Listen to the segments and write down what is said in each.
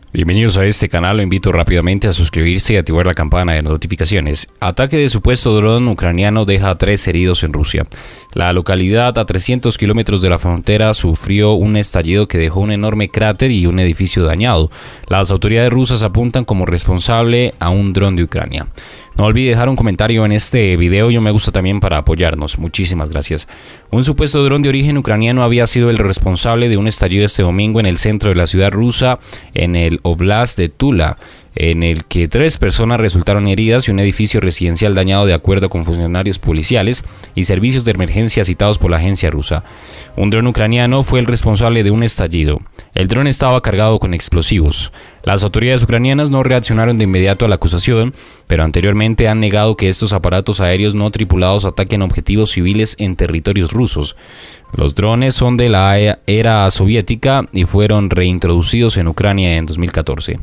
Bienvenidos a este canal, lo invito rápidamente a suscribirse y activar la campana de notificaciones. Ataque de supuesto dron ucraniano deja a 3 heridos en Rusia. La localidad a 300 kilómetros de la frontera sufrió un estallido que dejó un enorme cráter y un edificio dañado. Las autoridades rusas apuntan como responsable a un dron de Ucrania. No olvide dejar un comentario en este video, yo me gusta también para apoyarnos. Muchísimas gracias. Un supuesto dron de origen ucraniano había sido el responsable de un estallido este domingo en el centro de la ciudad rusa, en el Oblast de Tula, en el que 3 personas resultaron heridas y un edificio residencial dañado, de acuerdo con funcionarios policiales y servicios de emergencia citados por la agencia rusa. Un dron ucraniano fue el responsable de un estallido. El dron estaba cargado con explosivos. Las autoridades ucranianas no reaccionaron de inmediato a la acusación, pero anteriormente han negado que estos aparatos aéreos no tripulados ataquen objetivos civiles en territorios rusos. Los drones son de la era soviética y fueron reintroducidos en Ucrania en 2014.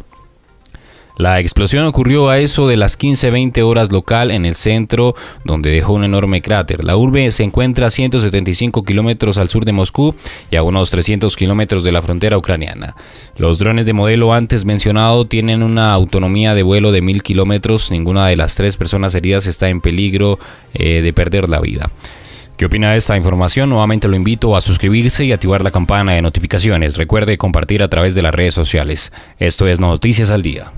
La explosión ocurrió a eso de las 15:20 horas local en el centro, donde dejó un enorme cráter. La urbe se encuentra a 175 kilómetros al sur de Moscú y a unos 300 kilómetros de la frontera ucraniana. Los drones de modelo antes mencionado tienen una autonomía de vuelo de 1000 kilómetros. Ninguna de las 3 personas heridas está en peligro de perder la vida. ¿Qué opina de esta información? Nuevamente lo invito a suscribirse y activar la campana de notificaciones. Recuerde compartir a través de las redes sociales. Esto es Noticias al Día.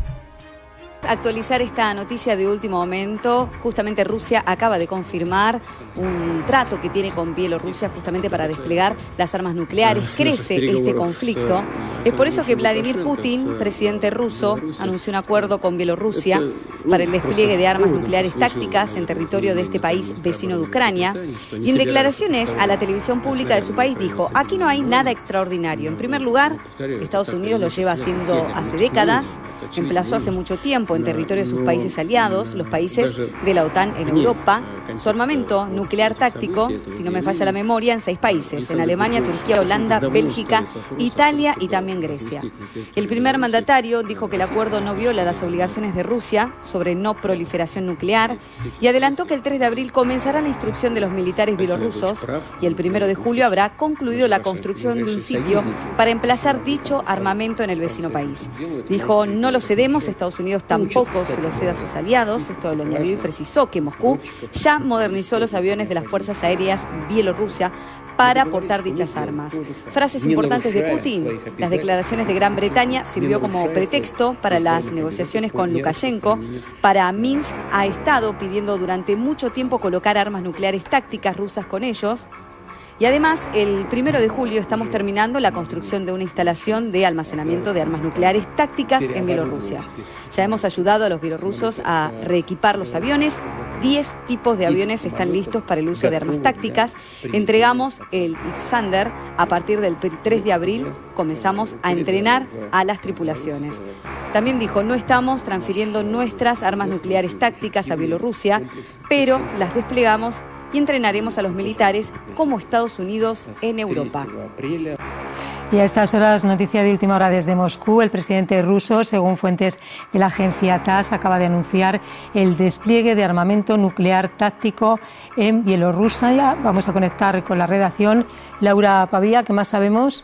Actualizar esta noticia de último momento. Justamente Rusia acaba de confirmar un trato que tiene con Bielorrusia justamente para desplegar las armas nucleares. Crece este conflicto. Es por eso que Vladimir Putin, presidente ruso, anunció un acuerdo con Bielorrusia para el despliegue de armas nucleares tácticas en territorio de este país vecino de Ucrania. Y en declaraciones a la televisión pública de su país dijo: aquí no hay nada extraordinario. En primer lugar, Estados Unidos lo lleva haciendo hace décadas, emplazó hace mucho tiempo en territorio de sus países aliados, los países de la OTAN en Europa, su armamento nuclear táctico, si no me falla la memoria, en 6 países, en Alemania, Turquía, Holanda, Bélgica, Italia y también Grecia. El primer mandatario dijo que el acuerdo no viola las obligaciones de Rusia sobre no proliferación nuclear y adelantó que el 3 de abril comenzará la instrucción de los militares bielorrusos y el 1 de julio habrá concluido la construcción de un sitio para emplazar dicho armamento en el vecino país. Dijo: no lo cedemos, Estados Unidos tampoco se lo ceda a sus aliados. Esto lo añadió y precisó que Moscú ya modernizó los aviones de las fuerzas aéreas bielorrusia para portar dichas armas. Frases importantes de Putin. Las declaraciones de Gran Bretaña sirvió como pretexto para las negociaciones con Lukashenko. Para Minsk ha estado pidiendo durante mucho tiempo colocar armas nucleares tácticas rusas con ellos. Y además, el 1 de julio estamos terminando la construcción de una instalación de almacenamiento de armas nucleares tácticas en Bielorrusia. Ya hemos ayudado a los bielorrusos a reequipar los aviones. 10 tipos de aviones están listos para el uso de armas tácticas. Entregamos el Iskander. A partir del 3 de abril comenzamos a entrenar a las tripulaciones. También dijo: no estamos transfiriendo nuestras armas nucleares tácticas a Bielorrusia, pero las desplegamos y entrenaremos a los militares como Estados Unidos en Europa. Y a estas horas, noticia de última hora desde Moscú. El presidente ruso, según fuentes de la agencia TASS, acaba de anunciar el despliegue de armamento nuclear táctico en Bielorrusia. Vamos a conectar con la redacción. Laura Pavía, ¿qué más sabemos?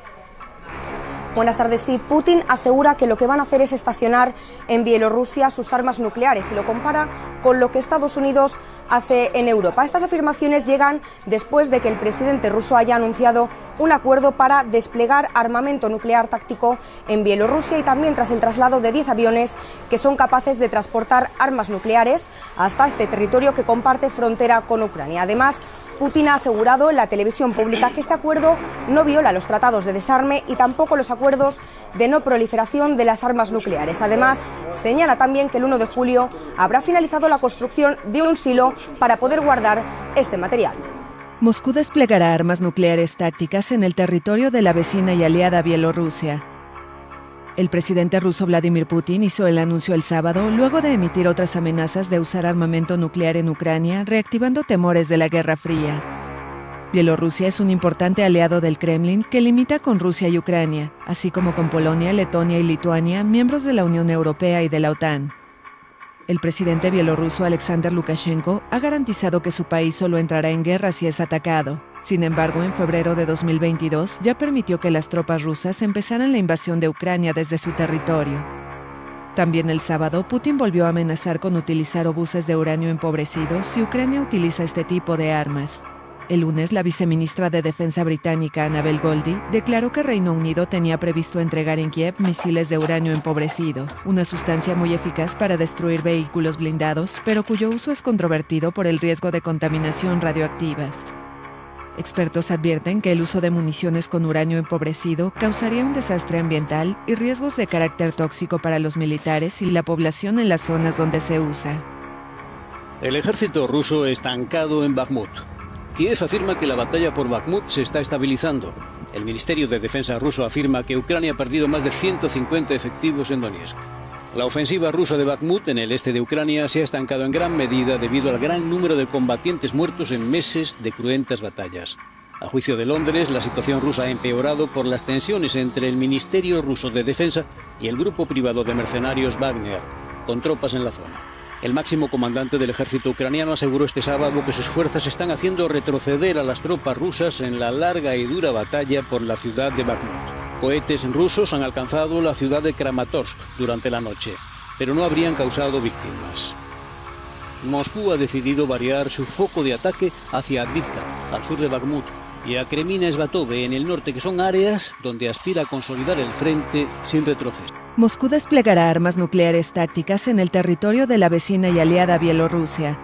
Buenas tardes. Sí, Putin asegura que lo que van a hacer es estacionar en Bielorrusia sus armas nucleares y lo compara con lo que Estados Unidos hace en Europa. Estas afirmaciones llegan después de que el presidente ruso haya anunciado un acuerdo para desplegar armamento nuclear táctico en Bielorrusia y también tras el traslado de 10 aviones que son capaces de transportar armas nucleares hasta este territorio que comparte frontera con Ucrania. Además, Putin ha asegurado en la televisión pública que este acuerdo no viola los tratados de desarme y tampoco los acuerdos de no proliferación de las armas nucleares. Además, señala también que el 1 de julio habrá finalizado la construcción de un silo para poder guardar este material. Moscú desplegará armas nucleares tácticas en el territorio de la vecina y aliada Bielorrusia. El presidente ruso Vladimir Putin hizo el anuncio el sábado, luego de emitir otras amenazas de usar armamento nuclear en Ucrania, reactivando temores de la Guerra Fría. Bielorrusia es un importante aliado del Kremlin que limita con Rusia y Ucrania, así como con Polonia, Letonia y Lituania, miembros de la Unión Europea y de la OTAN. El presidente bielorruso Alexander Lukashenko ha garantizado que su país solo entrará en guerra si es atacado. Sin embargo, en febrero de 2022 ya permitió que las tropas rusas empezaran la invasión de Ucrania desde su territorio. También el sábado, Putin volvió a amenazar con utilizar obuses de uranio empobrecido si Ucrania utiliza este tipo de armas. El lunes, la viceministra de Defensa británica, Annabel Goldie, declaró que Reino Unido tenía previsto entregar en Kiev misiles de uranio empobrecido, una sustancia muy eficaz para destruir vehículos blindados, pero cuyo uso es controvertido por el riesgo de contaminación radioactiva. Expertos advierten que el uso de municiones con uranio empobrecido causaría un desastre ambiental y riesgos de carácter tóxico para los militares y la población en las zonas donde se usa. El ejército ruso estancado en Bakhmut. Kiev afirma que la batalla por Bakhmut se está estabilizando. El Ministerio de Defensa ruso afirma que Ucrania ha perdido más de 150 efectivos en Donetsk. La ofensiva rusa de Bakhmut, en el este de Ucrania, se ha estancado en gran medida debido al gran número de combatientes muertos en meses de cruentas batallas. A juicio de Londres, la situación rusa ha empeorado por las tensiones entre el Ministerio ruso de Defensa y el grupo privado de mercenarios Wagner, con tropas en la zona. El máximo comandante del ejército ucraniano aseguró este sábado que sus fuerzas están haciendo retroceder a las tropas rusas en la larga y dura batalla por la ciudad de Bakhmut. Cohetes rusos han alcanzado la ciudad de Kramatorsk durante la noche, pero no habrían causado víctimas. Moscú ha decidido variar su foco de ataque hacia Avdiivka, al sur de Bakhmut, y a Kremina-Svatove, en el norte, que son áreas donde aspira a consolidar el frente sin retroceso. Moscú desplegará armas nucleares tácticas en el territorio de la vecina y aliada Bielorrusia.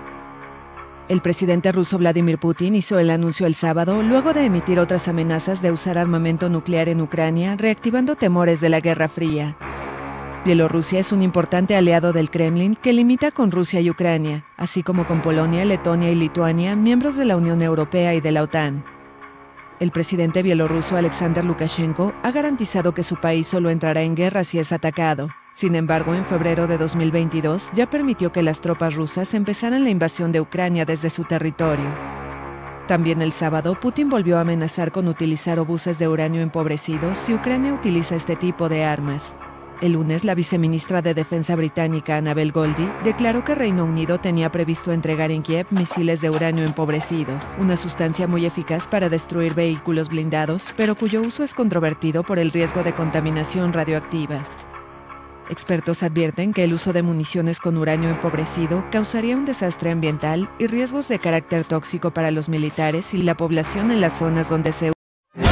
El presidente ruso Vladimir Putin hizo el anuncio el sábado luego de emitir otras amenazas de usar armamento nuclear en Ucrania, reactivando temores de la Guerra Fría. Bielorrusia es un importante aliado del Kremlin que limita con Rusia y Ucrania, así como con Polonia, Letonia y Lituania, miembros de la Unión Europea y de la OTAN. El presidente bielorruso Alexander Lukashenko ha garantizado que su país solo entrará en guerra si es atacado. Sin embargo, en febrero de 2022 ya permitió que las tropas rusas empezaran la invasión de Ucrania desde su territorio. También el sábado, Putin volvió a amenazar con utilizar obuses de uranio empobrecido si Ucrania utiliza este tipo de armas. El lunes, la viceministra de Defensa británica, Annabel Goldie, declaró que Reino Unido tenía previsto entregar en Kiev misiles de uranio empobrecido, una sustancia muy eficaz para destruir vehículos blindados, pero cuyo uso es controvertido por el riesgo de contaminación radioactiva. Expertos advierten que el uso de municiones con uranio empobrecido causaría un desastre ambiental y riesgos de carácter tóxico para los militares y la población en las zonas donde se usa.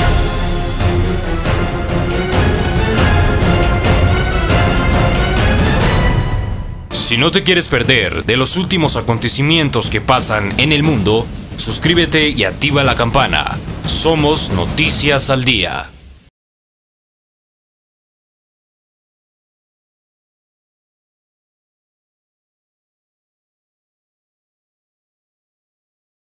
Si no te quieres perder de los últimos acontecimientos que pasan en el mundo, suscríbete y activa la campana. Somos Noticias al Día.